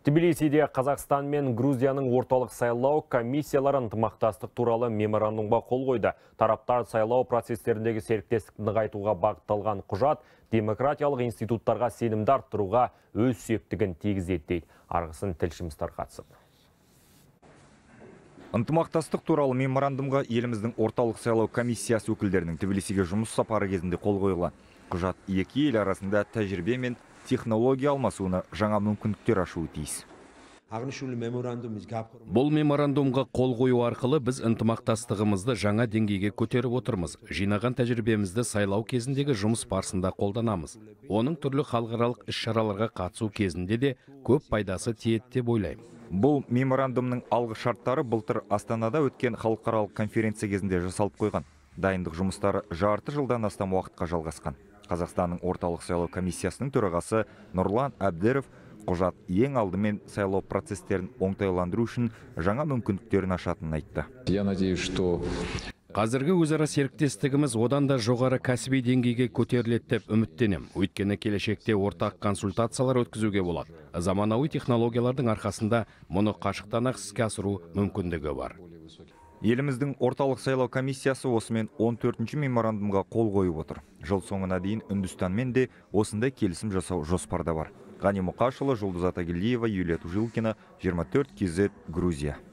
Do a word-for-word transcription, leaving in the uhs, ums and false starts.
Тбилисиде Қазақстан мен Грузияның орталық сайлау комиссиялары ынтымақтастық туралы меморандумға қол қойды. Тараптар сайлау процестеріндегі серіктестікті нығайтуға бағытталған құжат демократиялық институттарға сенімді арттыруға өз септігін тигізеді дейді. Арғысын тілшіміз тарқатсын. Ынтымақтастық туралы меморандумға еліміздің орталық сайлау комиссиясы өкілдерінің Тбилисиге жұмыс сапары кезінде қол қойылған. Құжат екі ел арасында тәжірибе мен технология алмасуына жаңа мүмкіндіктер ашуы тиіс. Бұл меморандумға қол қою арқылы біз ынтымақтастығымызды жаңа деңгейге көтеріп отырмыз. Жинаған тәжірибемізді сайлау кезіндегі жұмыс барысында қолданамыз. Оның түрлі халықаралық іс-шараларға қатысу кезінде де көп пайдасы тиеді деп ойлаймын. Бұл меморандумның алғы шарттары былтыр Астанада өткен халықаралық конференция кезінде жасалып қойған. Дайындық жұмыстары жарты жылдан астам уақытқа жалғасқан. Қазақстанның орталық сайлау комиссиясының төрағасы Нұрлан Әбдіров құжат ең алдымен сайлау процестерін оңтайландыру үшін жаңа мүмкіндіктерін ашатынын айтты. Я надеюсь, что Қазіргі өзара серіктестігіміз одан да жоғары кәсіби деңгейге көтеріледі деп үміттенем. Өйткені келешекте ортақ консультациялар өткізуге болады. Заманауи технологиялардың арқасында мұны қашықтан ақ іске асыру мүмкіндігі бар. Еліміздің орталық сайлау комиссиясы осымен он төртінші меморандумға қол қойып отыр. Жыл соңына дейін Үндістанмен де осындай келісім жасау жоспарда бар. Ғани Мұқашұлы, Жұлдыз Атагелдиева, Юлия Тужилкина, жиырма төрт кей зет, Грузия.